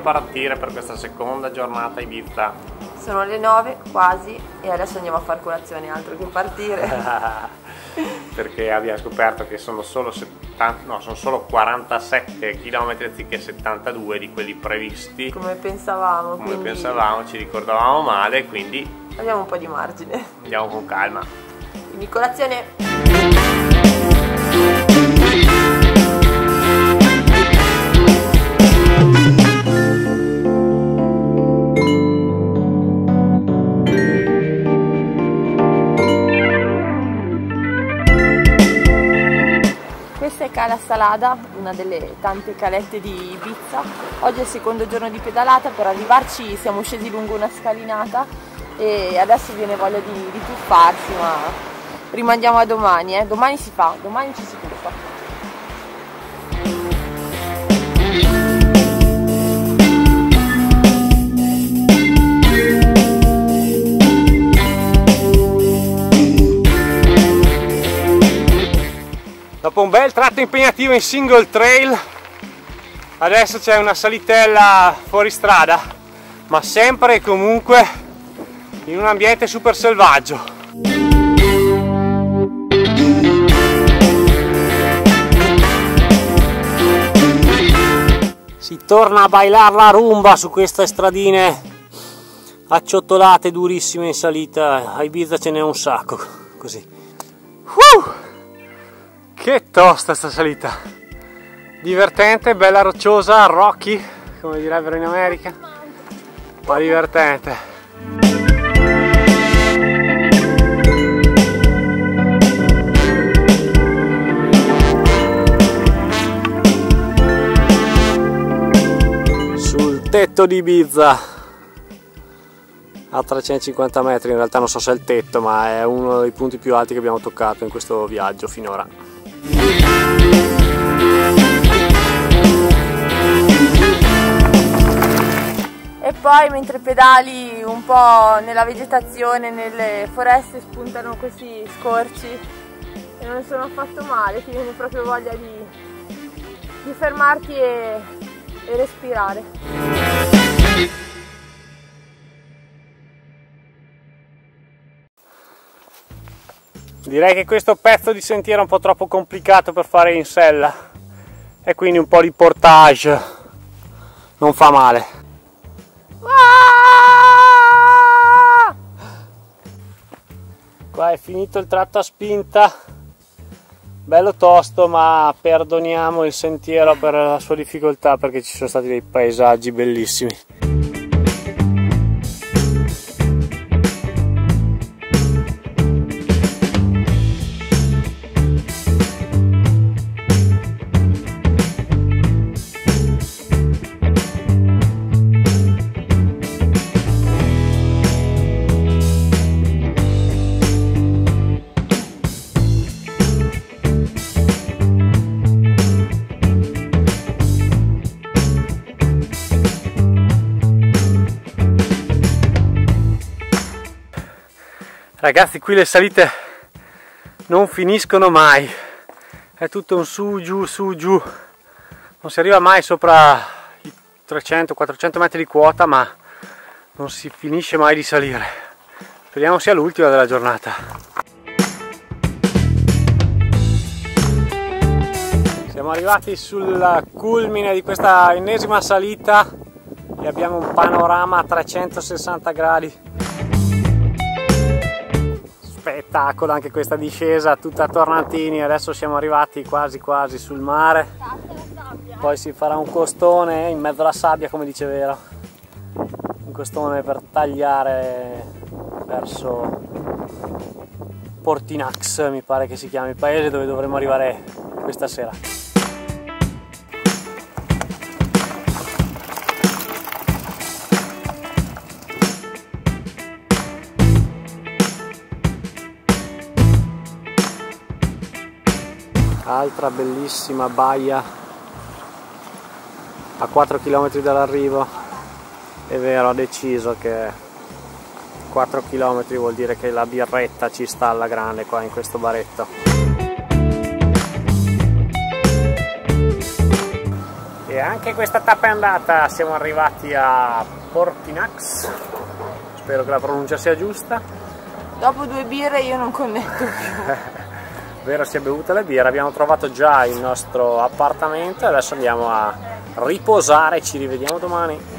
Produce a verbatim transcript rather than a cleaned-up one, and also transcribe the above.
partire per questa seconda giornata a Ibiza. Sono le nove quasi e adesso andiamo a fare colazione, altro che partire. Perché abbiamo scoperto che sono solo, settanta, no, sono solo quarantasette chilometri anziché settantadue di quelli previsti. Come pensavamo. Come quindi... pensavamo, ci ricordavamo male, quindi abbiamo un po' di margine. Andiamo con calma. Quindi colazione. Questa è Cala Salada, una delle tante calette di Ibiza. Oggi è il secondo giorno di pedalata, per arrivarci siamo scesi lungo una scalinata e adesso viene voglia di, di tuffarsi, ma rimandiamo a domani, eh. Domani si fa, domani ci si tuffa. Dopo un bel tratto impegnativo in single trail, adesso c'è una salitella fuori strada, ma sempre e comunque in un ambiente super selvaggio. Si torna a bailar la rumba su queste stradine acciottolate, durissime in salita. A Ibiza ce n'è un sacco, così. Uh! Che tosta sta salita! Divertente, bella rocciosa, rocky, come direbbero in America, ma divertente. Sul tetto di Ibiza, a trecentocinquanta metri, in realtà non so se è il tetto, ma è uno dei punti più alti che abbiamo toccato in questo viaggio finora. E poi mentre pedali un po' nella vegetazione, nelle foreste, spuntano questi scorci e non sono affatto male, ti viene proprio voglia di, di fermarti e, e respirare. Direi che questo pezzo di sentiero è un po' troppo complicato per fare in sella e quindi un po' di portage non fa male. Qua è finito il tratto a spinta, bello tosto, ma perdoniamo il sentiero per la sua difficoltà perché ci sono stati dei paesaggi bellissimi. Ragazzi, qui le salite non finiscono mai, è tutto un su, giù, su, giù, non si arriva mai sopra i trecento quattrocento metri di quota, ma non si finisce mai di salire. Speriamo sia l'ultima della giornata. Siamo arrivati sul culmine di questa ennesima salita e abbiamo un panorama a trecentosessanta gradi. Spettacolo anche questa discesa tutta a tornantini. Adesso siamo arrivati quasi quasi sul mare, poi si farà un costone in mezzo alla sabbia, come dice Vero, un costone per tagliare verso Portinax, mi pare che si chiami il paese dove dovremo arrivare questa sera. Altra bellissima baia a quattro chilometri dall'arrivo. È Vero, ha deciso che quattro chilometri vuol dire che la birretta ci sta alla grande qua in questo baretto. E anche questa tappa è andata, siamo arrivati a Portinax, spero che la pronuncia sia giusta. Dopo due birre io non connetto più. Vero, si è bevuta le birre, abbiamo trovato già il nostro appartamento e adesso andiamo a riposare, ci rivediamo domani.